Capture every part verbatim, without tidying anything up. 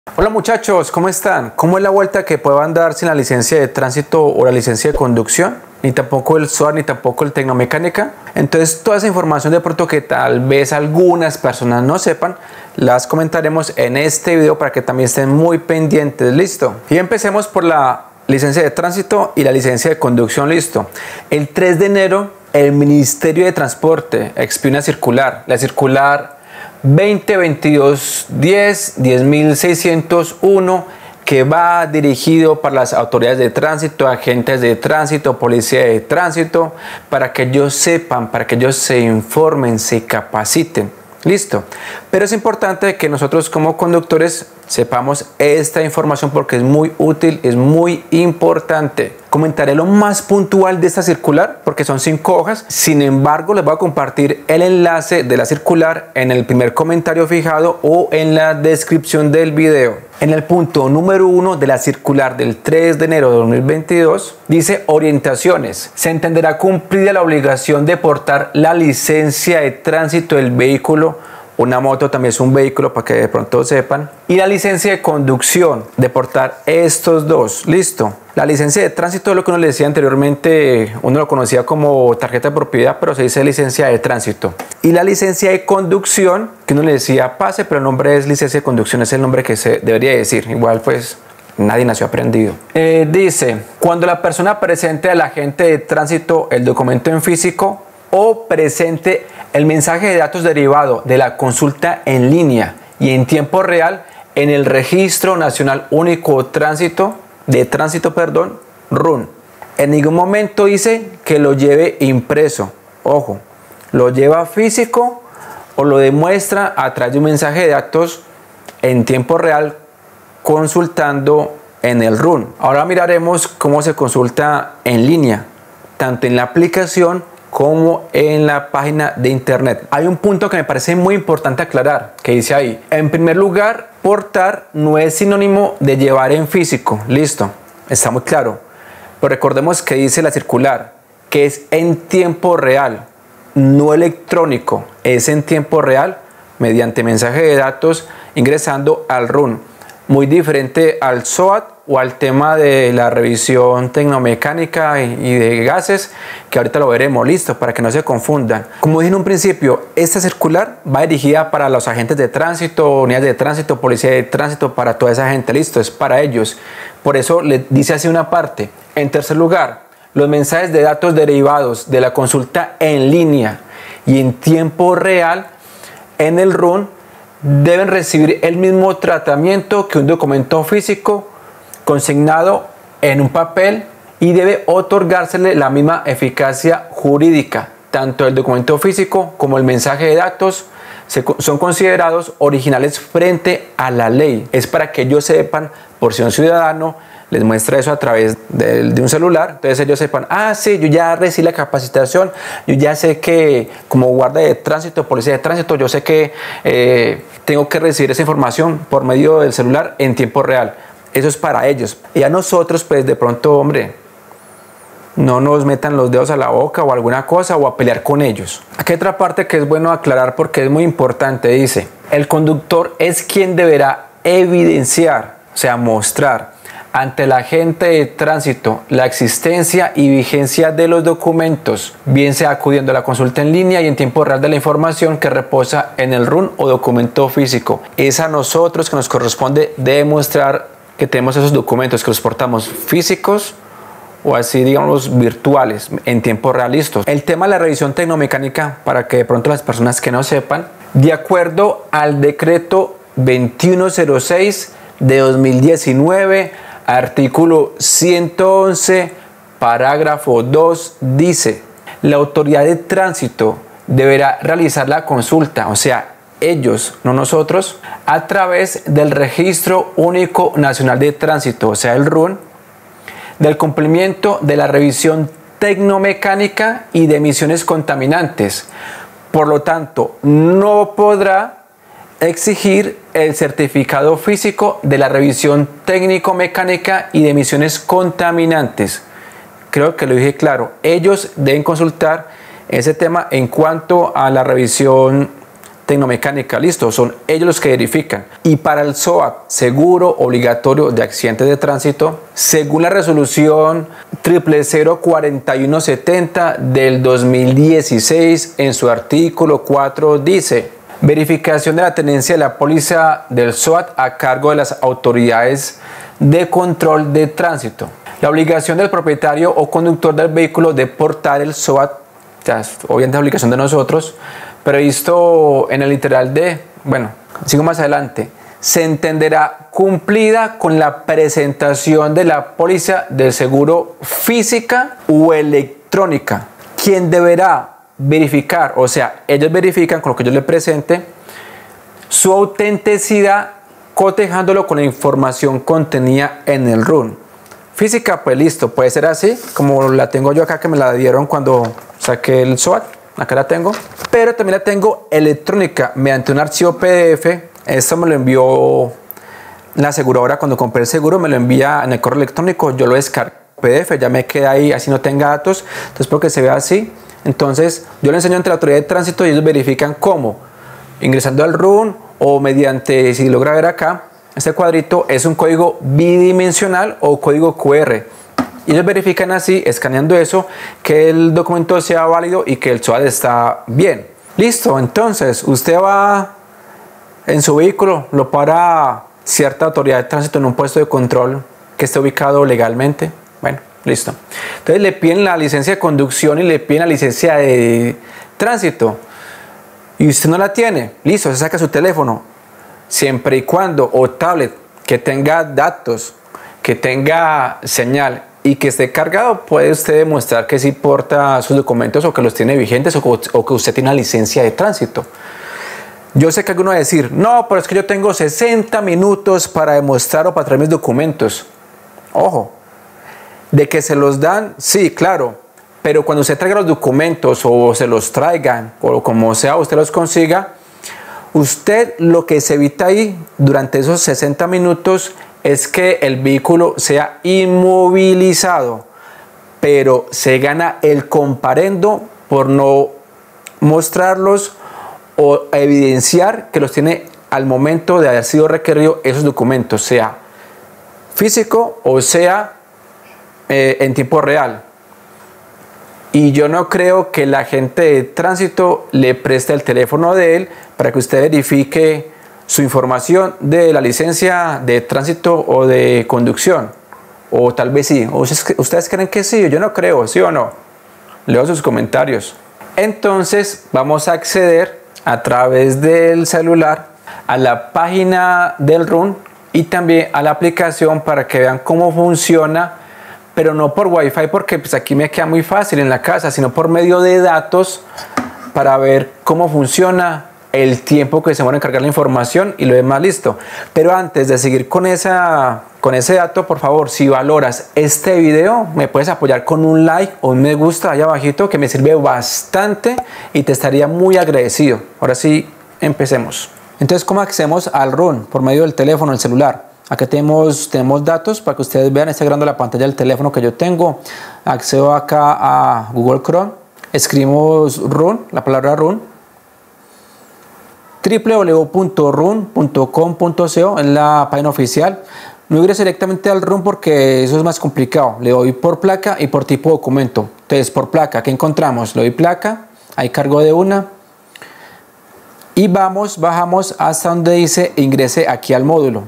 Hola muchachos, ¿cómo están? ¿Cómo es la vuelta que puedan dar sin la licencia de tránsito o la licencia de conducción? Ni tampoco el S O A, ni tampoco el Tecnomecánica. Entonces toda esa información de pronto que tal vez algunas personas no sepan, las comentaremos en este video para que también estén muy pendientes. Listo. Y empecemos por la licencia de tránsito y la licencia de conducción. Listo. El tres de enero el Ministerio de Transporte expidió una circular, la circular veinte veintidós diez diez mil seiscientos uno, que va dirigido para las autoridades de tránsito, agentes de tránsito, policía de tránsito, para que ellos sepan, para que ellos se informen, se capaciten. Listo. Pero es importante que nosotros como conductores sepamos esta información porque es muy útil, es muy importante. Comentaré lo más puntual de esta circular porque son cinco hojas. Sin embargo, les voy a compartir el enlace de la circular en el primer comentario fijado o en la descripción del video. En el punto número uno de la circular del tres de enero de dos mil veintidós dice orientaciones. Se entenderá cumplida la obligación de portar la licencia de tránsito del vehículo. Una moto también es un vehículo para que de pronto sepan. Y la licencia de conducción, de portar estos dos. Listo. La licencia de tránsito es lo que uno le decía anteriormente, uno lo conocía como tarjeta de propiedad, pero se dice licencia de tránsito. Y la licencia de conducción, que uno le decía pase, pero el nombre es licencia de conducción, es el nombre que se debería decir. Igual pues nadie nació aprendido. Eh, dice, cuando la persona presente al agente de tránsito el documento en físico o presente el mensaje de datos derivado de la consulta en línea y en tiempo real en el Registro Nacional Único Tránsito, de Tránsito, perdón, R U N. En ningún momento dice que lo lleve impreso. Ojo, lo lleva físico o lo demuestra a través de un mensaje de datos en tiempo real consultando en el R U N. Ahora miraremos cómo se consulta en línea, tanto en la aplicación como en la página de internet. Hay un punto que me parece muy importante aclarar, que dice ahí, en primer lugar, portar no es sinónimo de llevar en físico. Listo, está muy claro. Pero recordemos que dice la circular, que es en tiempo real, no electrónico, es en tiempo real, mediante mensaje de datos, ingresando al R U N. Muy diferente al S O A T o al tema de la revisión tecnomecánica y de gases, que ahorita lo veremos. Listo, para que no se confundan. Como dije en un principio, esta circular va dirigida para los agentes de tránsito, unidades de tránsito, policía de tránsito, para toda esa gente. Listo, es para ellos. Por eso le dice así una parte. En tercer lugar, los mensajes de datos derivados de la consulta en línea y en tiempo real en el R U N deben recibir el mismo tratamiento que un documento físico consignado en un papel y debe otorgársele la misma eficacia jurídica. Tanto el documento físico como el mensaje de datos se, son considerados originales frente a la ley. Es para que ellos sepan, por si un ciudadano les muestra eso a través de, de un celular, entonces ellos sepan, ah, sí, yo ya recibí la capacitación, yo ya sé que como guardia de tránsito, policía de tránsito, yo sé que eh, tengo que recibir esa información por medio del celular en tiempo real. Eso es para ellos. Y a nosotros, pues de pronto, hombre, no nos metan los dedos a la boca o alguna cosa o a pelear con ellos. Aquí hay otra parte que es bueno aclarar porque es muy importante. Dice, el conductor es quien deberá evidenciar, o sea, mostrar ante el agente de tránsito la existencia y vigencia de los documentos, bien sea acudiendo a la consulta en línea y en tiempo real de la información que reposa en el R U N o documento físico. Es a nosotros que nos corresponde demostrar que tenemos esos documentos, que los portamos físicos o así, digamos, virtuales, en tiempo real. Listos. El tema de la revisión tecnomecánica, para que de pronto las personas que no sepan, de acuerdo al decreto veintiuno cero seis de dos mil diecinueve, artículo ciento once, parágrafo dos, dice, la autoridad de tránsito deberá realizar la consulta, o sea, ellos, no nosotros, a través del Registro Único Nacional de Tránsito, o sea, el R U N, del cumplimiento de la revisión tecnomecánica y de emisiones contaminantes. Por lo tanto, no podrá exigir el certificado físico de la revisión técnico-mecánica y de emisiones contaminantes. Creo que lo dije claro. Ellos deben consultar ese tema en cuanto a la revisión tecnomecánica, listo, son ellos los que verifican. Y para el SOAT, seguro obligatorio de accidentes de tránsito, según la resolución cero cero cero cuarenta y uno setenta del dos mil dieciséis, en su artículo cuatro dice: verificación de la tenencia de la póliza del SOAT a cargo de las autoridades de control de tránsito. La obligación del propietario o conductor del vehículo de portar el SOAT, ya, obviamente es obligación de nosotros, previsto en el literal de, bueno, sigo más adelante, se entenderá cumplida con la presentación de la póliza de seguro física o electrónica. Quien deberá verificar, o sea, ellos verifican con lo que yo le presente, su autenticidad cotejándolo con la información contenida en el R U N. Física, pues listo, puede ser así, como la tengo yo acá, que me la dieron cuando saqué el SOAT, acá la tengo, pero también la tengo electrónica mediante un archivo P D F. Esto me lo envió la aseguradora cuando compré el seguro, me lo envía en el correo electrónico, yo lo descargo P D F, ya me queda ahí, así no tenga datos, entonces porque se vea así. Entonces yo le enseño ante la autoridad de tránsito y ellos verifican cómo, ingresando al R U N o mediante, si logra ver acá, este cuadrito es un código bidimensional o código Q R. Y ellos verifican así, escaneando eso, que el documento sea válido y que el SOAT está bien. Listo, entonces usted va en su vehículo, lo para cierta autoridad de tránsito en un puesto de control que esté ubicado legalmente. Bueno, listo. Entonces le piden la licencia de conducción y le piden la licencia de tránsito. Y usted no la tiene. Listo, se saca su teléfono. Siempre y cuando, o tablet, que tenga datos, que tenga señal y que esté cargado, puede usted demostrar que sí porta sus documentos o que los tiene vigentes o, o que usted tiene una licencia de tránsito. Yo sé que alguno va a decir, no, pero es que yo tengo sesenta minutos para demostrar o para traer mis documentos. Ojo, de que se los dan, sí, claro, pero cuando usted traiga los documentos o se los traigan o como sea, usted los consiga, usted lo que se evita ahí durante esos sesenta minutos es que el vehículo sea inmovilizado, pero se gana el comparendo por no mostrarlos o evidenciar que los tiene al momento de haber sido requerido esos documentos, sea físico o sea eh, en tiempo real. Y yo no creo que la gente de tránsito le preste el teléfono de él para que usted verifique su información de la licencia de tránsito o de conducción. O tal vez sí. ¿O ustedes creen que sí? Yo no creo, ¿sí o no? Leo sus comentarios. Entonces vamos a acceder a través del celular a la página del R U N y también a la aplicación para que vean cómo funciona, pero no por Wi-Fi porque pues aquí me queda muy fácil en la casa, sino por medio de datos para ver cómo funciona, el tiempo que se demora en cargar la información y lo demás, listo. Pero antes de seguir con, esa, con ese dato, por favor, si valoras este video, me puedes apoyar con un like o un me gusta ahí abajito, que me sirve bastante y te estaría muy agradecido. Ahora sí, empecemos. Entonces, ¿cómo accedemos al R U N? Por medio del teléfono, el celular. Acá tenemos, tenemos datos para que ustedes vean, está grabando la pantalla del teléfono que yo tengo. Accedo acá a Google Chrome, escribimos R U N, la palabra R U N, w w w punto r u n punto com punto co es la página oficial. No ingreso directamente al R U N porque eso es más complicado. Le doy por placa y por tipo de documento. Entonces, por placa, ¿qué encontramos? Le doy placa, ahí cargo de una. Y vamos, bajamos hasta donde dice ingrese aquí al módulo.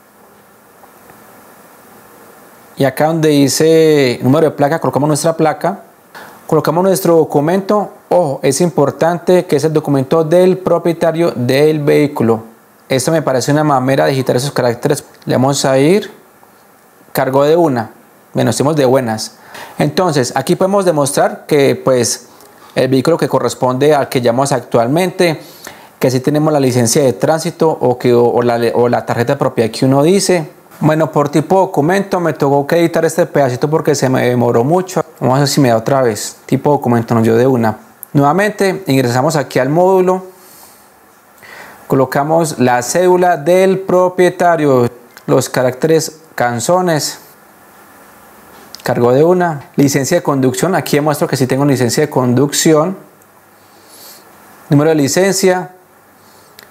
Y acá donde dice número de placa, colocamos nuestra placa. Colocamos nuestro documento. Ojo, es importante que es el documento del propietario del vehículo. Esto me parece una mamera de digitar esos caracteres. Le vamos a ir, cargo de una, menos estemos de buenas. Entonces, aquí podemos demostrar que pues el vehículo que corresponde al que llamamos actualmente, que sí tenemos la licencia de tránsito o, que, o, la, o la tarjeta de propiedad que uno dice. Bueno, por tipo de documento me tocó que editar este pedacito porque se me demoró mucho. Vamos a ver si me da otra vez. Tipo de documento nos dio de una. Nuevamente ingresamos aquí al módulo. Colocamos la cédula del propietario. Los caracteres canzones. Cargo de una. Licencia de conducción. Aquí demuestro que sí tengo licencia de conducción. Número de licencia.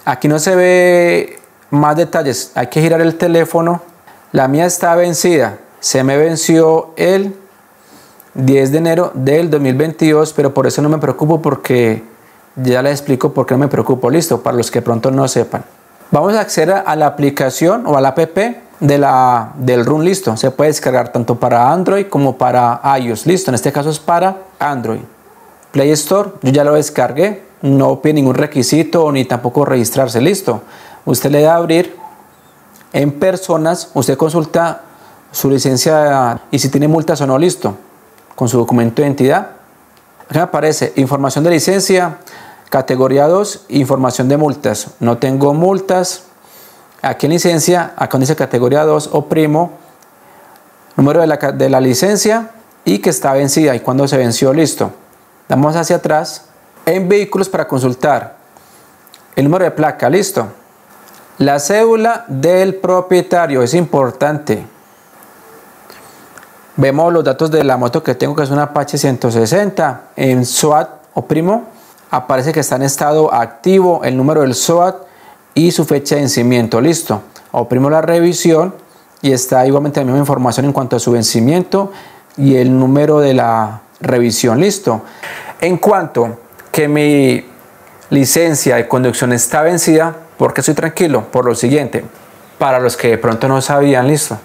Aquí no se ve más detalles, hay que girar el teléfono. La mía está vencida, se me venció el diez de enero del dos mil veintidós, pero por eso no me preocupo, porque ya les explico por qué no me preocupo. Listo, para los que pronto no sepan. Vamos a acceder a la aplicación o a la app de la, del Room. Listo, se puede descargar tanto para Android como para iOS. Listo, en este caso es para Android. Play Store, yo ya lo descargué, no pide ningún requisito ni tampoco registrarse. Listo, usted le da a abrir. En personas, usted consulta su licencia y si tiene multas o no. Listo, con su documento de identidad. Aquí me aparece información de licencia, categoría dos, información de multas. No tengo multas. Aquí en licencia, acá dice categoría dos, oprimo número de la, de la licencia y que está vencida y cuándo se venció. Listo, damos hacia atrás. En vehículos, para consultar el número de placa. Listo, la cédula del propietario es importante. Vemos los datos de la moto que tengo, que es una Apache ciento sesenta. En S O A T, oprimo, aparece que está en estado activo, el número del S O A T y su fecha de vencimiento. Listo, oprimo la revisión y está igualmente la misma información en cuanto a su vencimiento y el número de la revisión. Listo, en cuanto que mi licencia de conducción está vencida, ¿por qué estoy tranquilo? Por lo siguiente, para los que de pronto no sabían. Listo,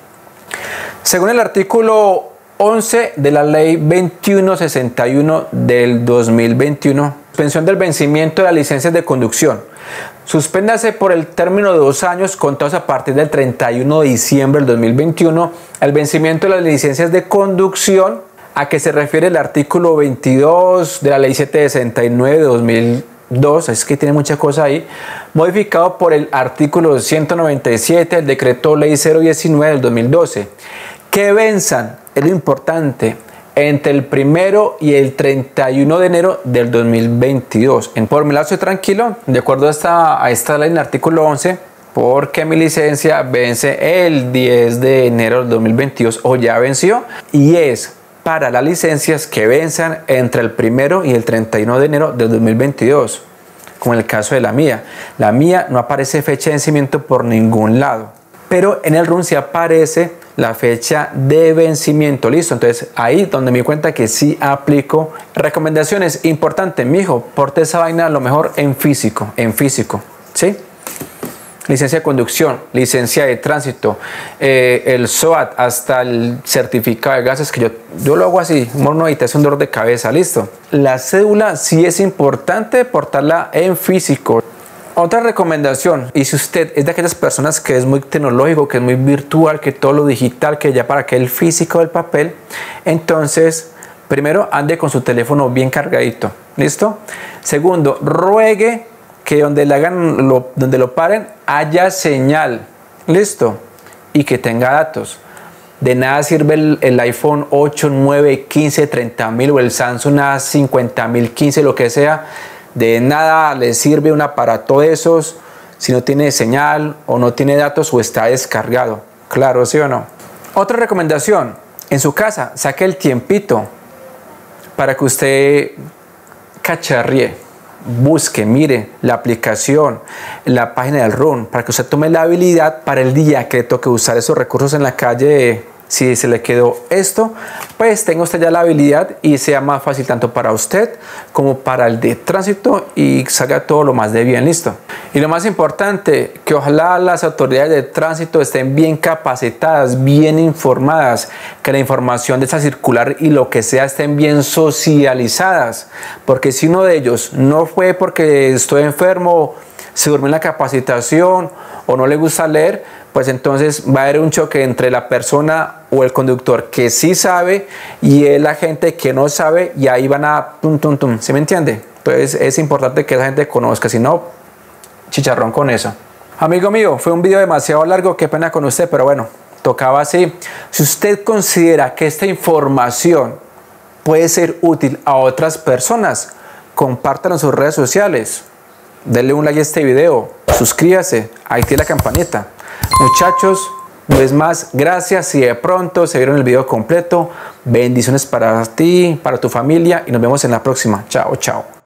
según el artículo once de la ley veintiuno sesenta y uno del dos mil veintiuno, suspensión del vencimiento de las licencias de conducción. Suspéndase por el término de dos años contados a partir del treinta y uno de diciembre del dos mil veintiuno el vencimiento de las licencias de conducción a que se refiere el artículo veintidós de la ley setecientos sesenta y nueve de dos mil dos, es que tiene mucha cosa ahí, modificado por el artículo ciento noventa y siete del decreto ley cero diecinueve del dos mil doce, que venzan, es lo importante, entre el primero y el treinta y uno de enero del dos mil veintidós. Por mi lado estoy tranquilo, de acuerdo a esta, a esta ley en el artículo once, porque mi licencia vence el diez de enero del dos mil veintidós o ya venció, y es para las licencias que venzan entre el primero y el treinta y uno de enero del dos mil veintidós, como en el caso de la mía. La mía no aparece fecha de vencimiento por ningún lado, pero en el R U N sí aparece la fecha de vencimiento. Listo, entonces ahí donde me di cuenta que sí aplico. Recomendaciones importantes, mijo, porte esa vaina lo mejor en físico, en físico, ¿sí? Licencia de conducción, licencia de tránsito, eh, el S O A T, hasta el certificado de gases, que yo, yo lo hago así, mono y te hace un dolor de cabeza. Listo, la cédula sí es importante portarla en físico. Otra recomendación, y si usted es de aquellas personas que es muy tecnológico, que es muy virtual, que todo lo digital, que ya para que el físico del papel, entonces primero ande con su teléfono bien cargadito. Listo. Segundo, ruegue que donde le hagan lo, donde lo paren haya señal. Listo, y que tenga datos. De nada sirve el, el iPhone ocho, nueve, quince, treinta mil o el Samsung A cincuenta mil, quince, lo que sea. De nada le sirve un aparato de esos si no tiene señal o no tiene datos o está descargado. Claro, ¿sí o no? Otra recomendación, en su casa saque el tiempito para que usted cacharríe, busque, mire la aplicación, la página del R U N, para que usted tome la habilidad para el día que le toque usar esos recursos en la calle. Si se le quedó esto, pues tenga usted ya la habilidad y sea más fácil tanto para usted como para el de tránsito y salga todo lo más de bien. Listo. Y lo más importante, que ojalá las autoridades de tránsito estén bien capacitadas, bien informadas, que la información de esa circular y lo que sea estén bien socializadas, porque si uno de ellos no fue porque estoy enfermo, se durmió en la capacitación o no le gusta leer, pues entonces va a haber un choque entre la persona o el conductor que sí sabe y el agente que no sabe, y ahí van a tum tum tum, ¿sí me entiende? Entonces es importante que la gente conozca, si no, chicharrón con eso. Amigo mío, fue un video demasiado largo, qué pena con usted, pero bueno, tocaba así. Si usted considera que esta información puede ser útil a otras personas, compártalo en sus redes sociales, denle un like a este video, suscríbase, active la campanita. Muchachos, una vez más, gracias si de pronto se vieron el video completo. Bendiciones para ti, para tu familia, y nos vemos en la próxima. Chao, chao.